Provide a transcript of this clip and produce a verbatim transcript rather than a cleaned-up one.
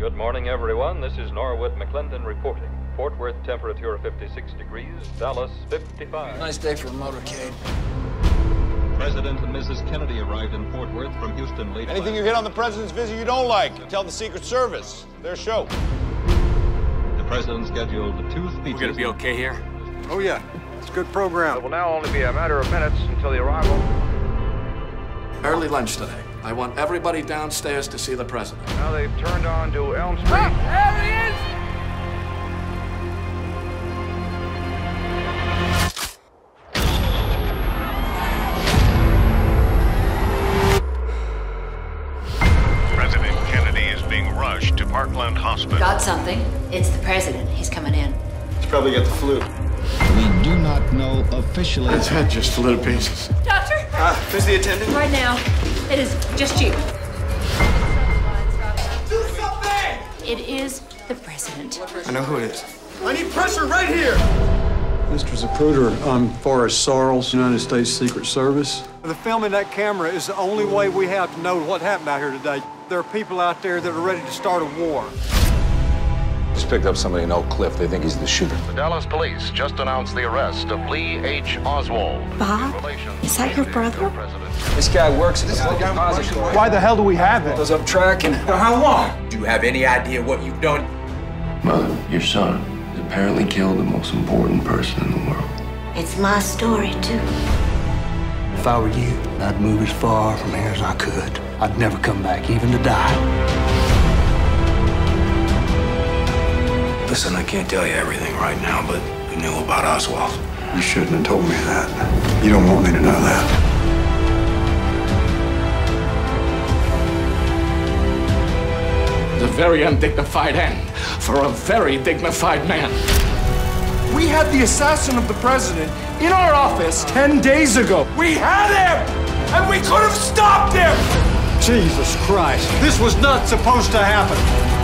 Good morning, everyone. This is Norwood McClendon reporting. Fort Worth temperature fifty-six degrees, Dallas fifty-five. Nice day for a motorcade. President and Missus Kennedy arrived in Fort Worth from Houston late. Anything you hit on the president's visit you don't like, tell the Secret Service. Their show. The president scheduled two speeches. We're gonna be okay here? Oh yeah, it's a good program. It will now only be a matter of minutes until the arrival. Early lunch today. I want everybody downstairs to see the president. Now they've turned on to Elm Street. Ah, there he is! President Kennedy is being rushed to Parkland Hospital. Got something. It's the president. He's coming in. He's probably got the flu. We do not know officially. His head just flew to pieces. Doctor? Ah, who's the attendant? Right now, it is just you. Do something! It is the president. I know who it is. I need pressure right here! Mister Zapruder, I'm Forrest Sarles, United States Secret Service. The film in that camera is the only way we have to know what happened out here today. There are people out there that are ready to start a war. Just picked up somebody in Oak Cliff. They think he's the shooter. The Dallas police just announced the arrest of Lee H. Oswald. Bob? Is that your brother? This guy works at a book depository. Why the hell do we have it? Because I'm tracking. For how long? Do you have any idea what you've done? Mother, your son has apparently killed the most important person in the world. It's my story, too. If I were you, I'd move as far from here as I could. I'd never come back, even to die. Listen, I can't tell you everything right now, but we knew about Oswald. You shouldn't have told me that. You don't want me to know that. It's a very undignified end for a very dignified man. We had the assassin of the president in our office ten days ago. We had him! And we could have stopped him! Jesus Christ, this was not supposed to happen.